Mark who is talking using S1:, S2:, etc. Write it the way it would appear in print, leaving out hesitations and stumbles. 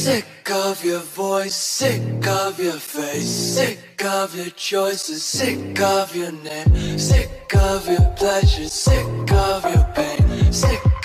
S1: Sick of your voice, sick of your face, sick of your choices, sick of your name, sick of your pleasure, sick of your pain, sick